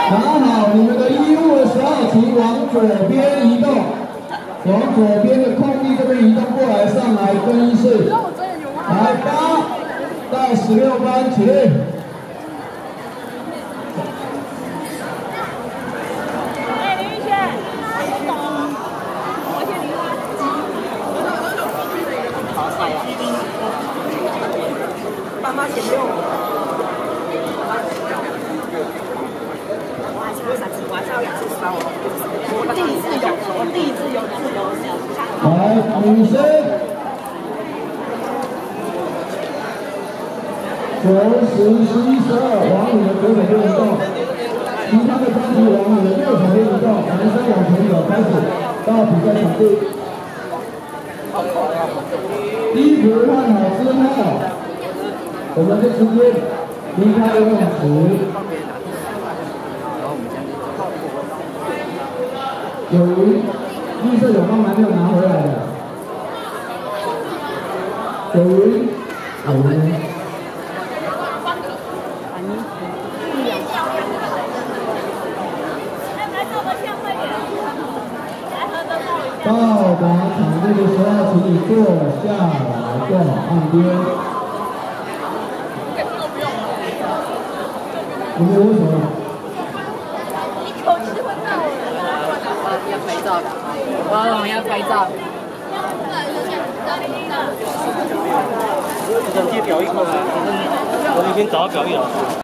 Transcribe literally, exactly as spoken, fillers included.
拿好你们的衣物的时候，请往左边移动，往左边的空地这边移动过来，上来更衣室。来，八到十六班，起立。 哎，林玉轩，我懂了，我先离开。好菜呀！爸妈先用。 我还是要两次刷我，我第一次有，我第一次有自由来，女生，九、十、十一、十二，往你的左手边移动，其他的班级往你的右手边移动，男生往前走，开始到比赛场地。衣服换好之后，我们就直接离开游泳池。 有鱼，绿色泳装还没有拿回来的。有鱼，有鱼。到达场地的时候，请你坐下来，坐好岸边。你们为什么？ 要拍照的，我们要拍照。 直升机表一空啊，我们已经找到表一了。